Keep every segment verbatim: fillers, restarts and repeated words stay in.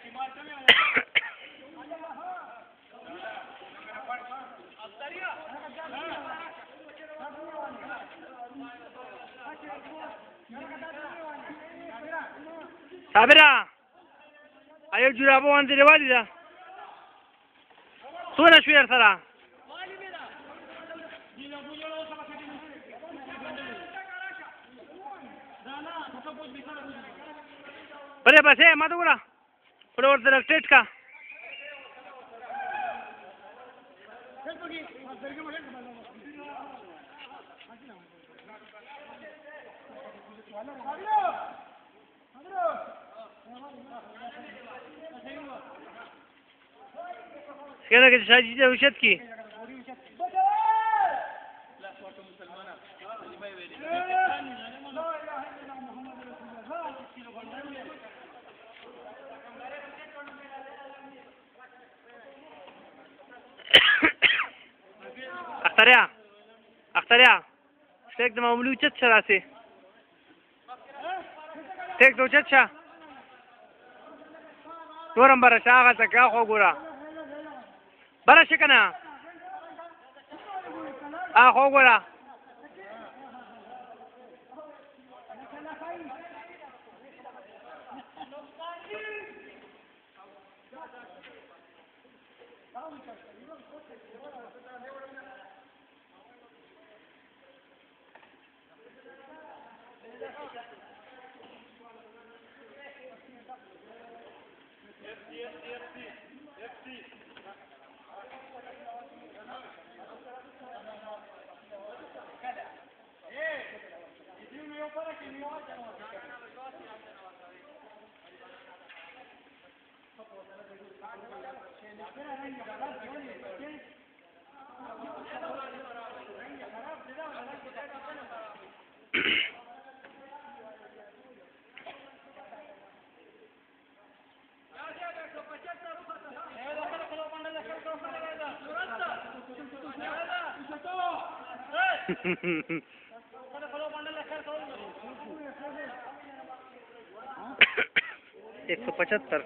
صابره ایو جرابه وانځ دیوالي ده څونه شو یې سره بله بسې ما ته وګوره وله ورسره سټیټ کا کله کې شاجي ته وشت کی اختریا اختریا ټیک د معمولي اوچت شه راسې ټیک د اوچت شه نور هم بره شه هغه څه خوا ګوره بره شه که نه هغه خوا وګوره एक सौ पचहत्तर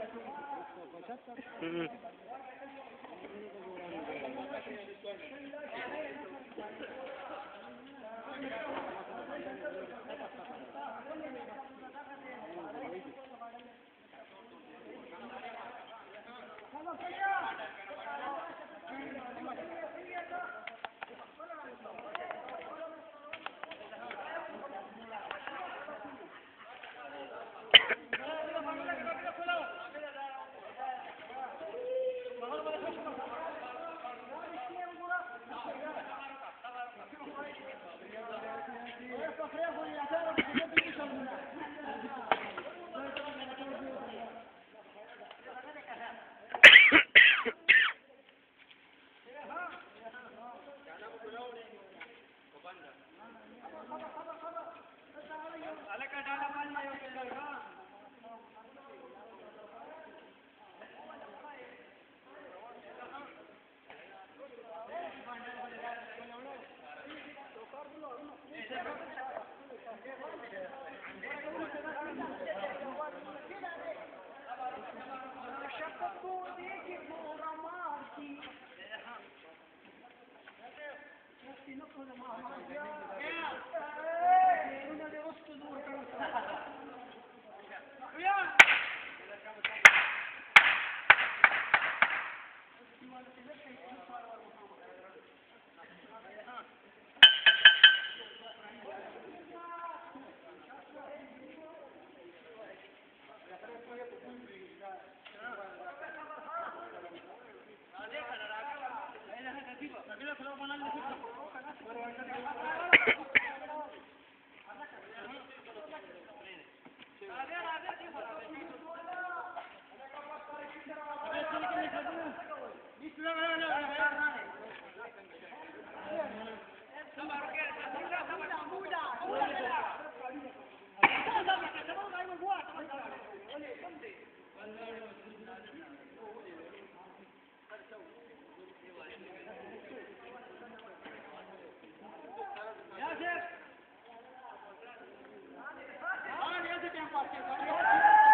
Gracias.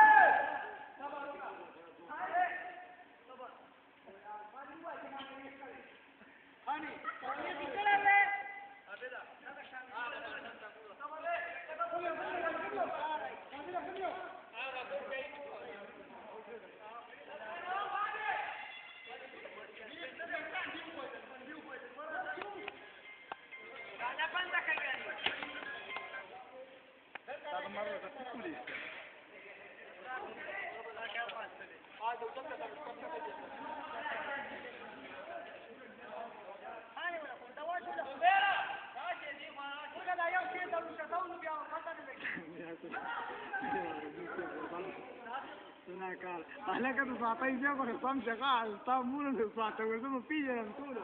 هلکه د ساعتۍ بیا خو سم شغال ستا مونه د ساعته وې زه به پېژنم ټولو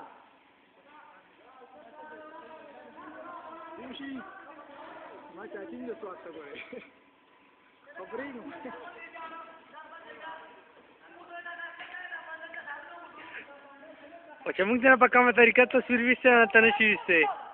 وشي ما چاټینګ د ساعته ګورې خبرې نو او چې موږ نه په کومه طریقه تصویر ویسته ته نشي ویستی